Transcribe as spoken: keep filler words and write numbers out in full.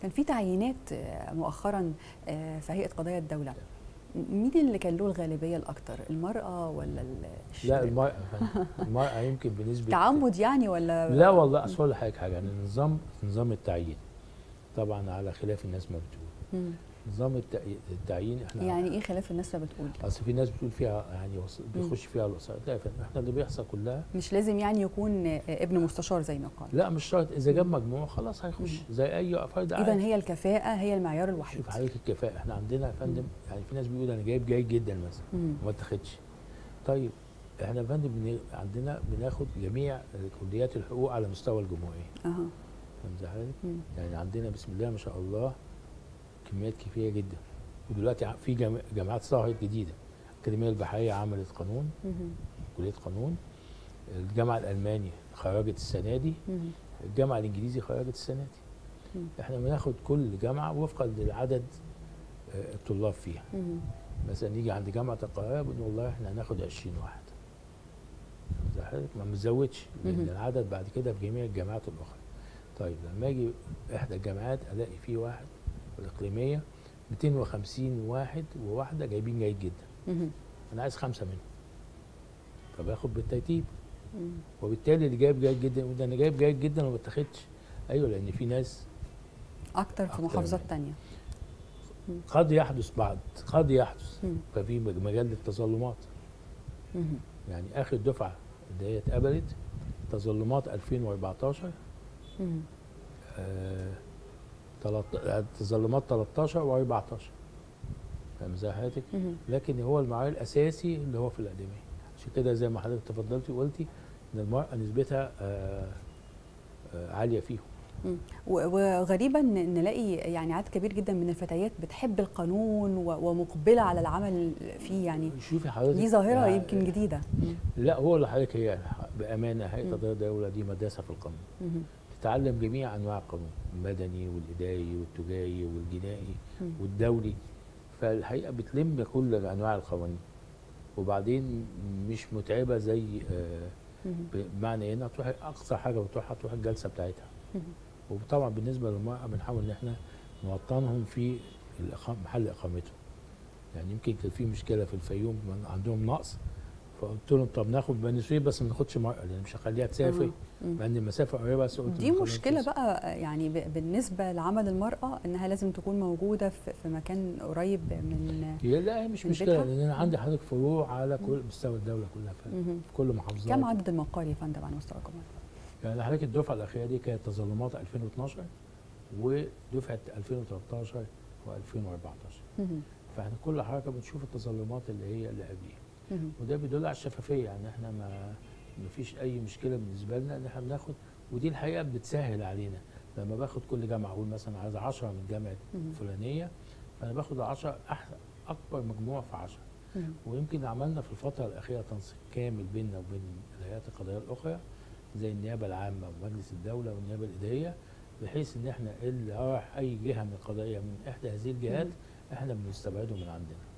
كان في تعيينات مؤخرا في هيئة قضايا الدولة، مين اللي كان له الغالبية الأكثر، المرأة ولا الشباب؟ لا المرأة المرأة يمكن بنسبة تعمد يعني ولا؟ لا والله أصل أقول لك حاجة، يعني نظام نظام التعيين طبعا على خلاف الناس ما بتقول. مم. نظام التعيين احنا يعني ايه خلاف الناس ما بتقول؟ اصل في ناس بتقول فيها يعني بيخش فيها الوسائط، لا احنا اللي بيحصل كلها مش لازم يعني يكون ابن مستشار زي ما قال. لا مش شرط، اذا جاب مجموع خلاص هيخش مم. زي اي فرد عادي. اذا هي الكفاءة هي المعيار الوحيد. شوف حضرتك الكفاءة، احنا عندنا يا فندم يعني في ناس بيقول انا جايب جيد جدا مثلا وما اتاخدش. طيب احنا يا فندم بن... عندنا بناخد جميع كليات الحقوق على مستوى الجمهورية. اها فهمت حضرتك؟ يعني عندنا بسم الله ما شاء الله كميات كبيرة جدا. ودلوقتي في جامعات ظهرت جديده، الأكاديمية البحرية عملت قانون، كلية قانون، الجامعة الألماني خرجت السنة دي، الجامعة الإنجليزي خرجت السنة دي. احنا بناخد كل جامعة وفقا لعدد الطلاب فيها. مثلا نيجي عند جامعة القاهرة بنقول والله احنا هناخد عشرين واحد. ما بنزودش لأن العدد بعد كده في جميع الجامعات الأخرى. طيب لما اجي إحدى الجامعات ألاقي فيه واحد الإقليمية مئتين وخمسين واحد وواحده جايبين جيد جدا. انا عايز خمسه منهم، فباخد بالترتيب. وبالتالي اللي جايب جيد جدا يقول ده انا جايب جيد جدا وما اتاخدش. ايوه لان في ناس اكتر في محافظات ثانيه. قد يحدث بعض قد يحدث مم. ففي مجال للتظلمات. يعني اخر دفعه اللي هي اتقبلت تظلمات ألفين وأربعتاشر آه تظلمات تلتاشر وأربعتاشر. فاهم ازاي حضرتك؟ لكن هو المعيار الاساسي اللي هو في الاكاديميه. عشان كده زي ما حضرتك تفضلتي وقلتي ان المراه نسبتها آآ آآ عاليه فيهم. وغريبا نلاقي يعني عدد كبير جدا من الفتيات بتحب القانون ومقبله على العمل فيه. يعني شوفي حضرتك دي ظاهره يعني يمكن جديده. لا هو اللي حضرتك هي بامانه هيئه قضايا الدوله دي مدرسه في القانون. مم. تتعلم جميع انواع القانون، المدني والاداري والتجاري والجنائي مم. والدولي. فالحقيقه بتلم كل انواع القوانين، وبعدين مش متعبه زي آه بمعنى هنا تروح اقصى حاجه بتروحها تروح الجلسه بتاعتها. وطبعا بالنسبه للمراه بنحاول ان احنا نوطنهم في محل اقامتهم. يعني يمكن كان في مشكله في الفيوم عندهم نقص، فقلت لهم طب ناخد بني سويف بس ما ناخدش مرأة لان مش هخليها تسافر لان المسافه قريبه. بس قلت دي مشكله بقى يعني بالنسبه لعمل المرأة انها لازم تكون موجوده في مكان قريب من. هي لا هي مش مشكله لان انا عندي حضرتك فروع على كل مستوى الدوله كلها في كل محافظات. كم عدد المقال يا فندم على مستوى الجمهوريه؟ يعني حضرتك الدفعه الاخيره دي كانت تظلمات ألفين واثناشر ودفعه ألفين وتلتاشر وألفين وأربعتاشر. فاحنا كل حركه بنشوف التظلمات اللي هي اللي قبليها. وده بيدل على الشفافيه، يعني احنا ما ما فيش اي مشكله بالنسبه لنا ان احنا بناخد. ودي الحقيقه بتسهل علينا. لما باخد كل جامعه اقول مثلا عايز عشرة من جامعه فلانيه، فانا باخد عشرة اكبر مجموع في عشرة. ويمكن عملنا في الفتره الاخيره تنسيق كامل بيننا وبين الهيئات القضائيه الاخرى زي النيابه العامه ومجلس الدوله والنيابه الاداريه، بحيث ان احنا اللي راح اي جهه من القضائيه من احدى هذه الجهات احنا بنستبعده من عندنا.